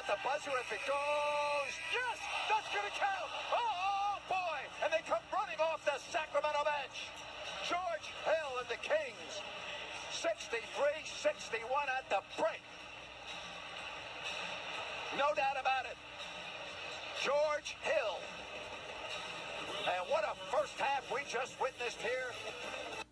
the buzzer if it goes. Yes, that's going to count. Oh, boy. And they come running off the Sacramento bench. George Hill and the Kings. 63-61 at the break. No doubt about it. George Hill. And what a first half we just witnessed here.